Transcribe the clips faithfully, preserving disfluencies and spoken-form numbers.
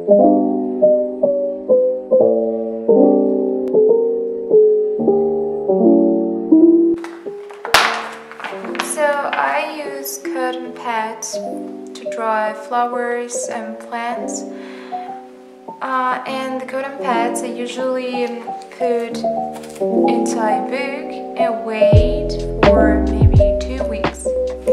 So I use cotton pads to dry flowers and plants, uh, and the cotton pads I usually put inside a book and wait for maybe two weeks.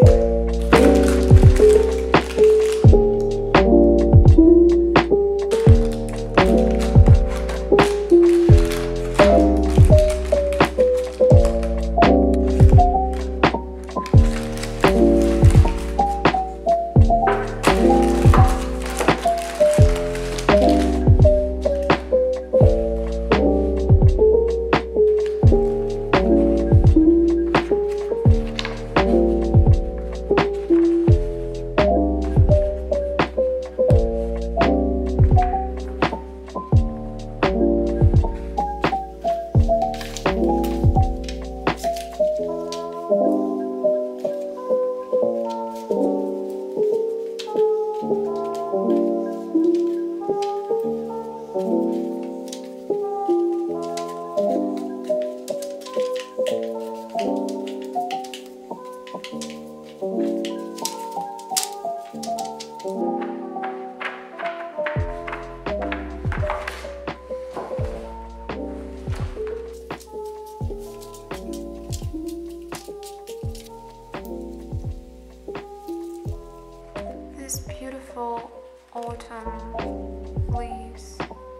These beautiful autumn leaves.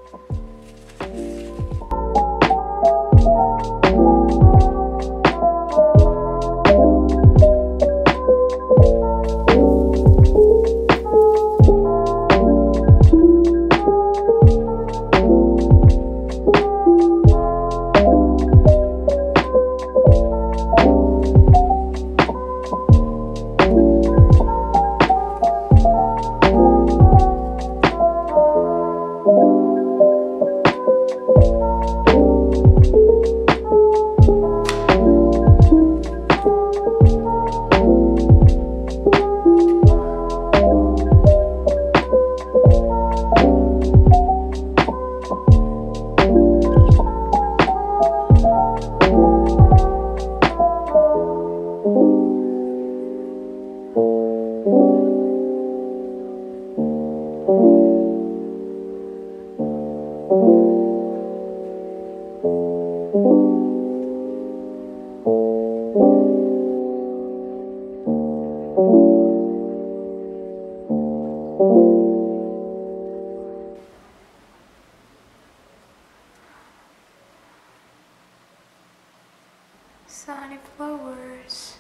Sunny flowers.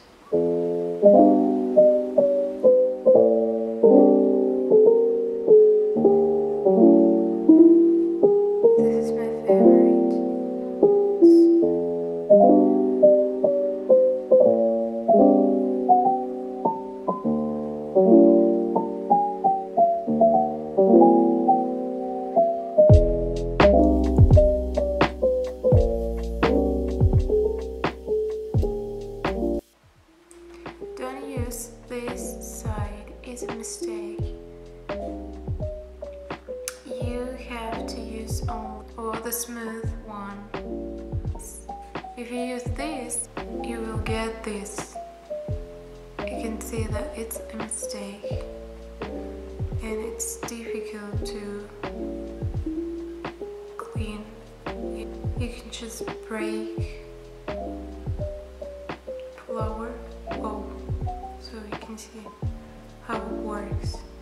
This is my favorite. Don't use this side, it's a mistake. You have to use all or the smooth one. If you use this, you will get this. You can see that it's a mistake and it's difficult to clean. You can just break flour. Oh, so you can see how it works.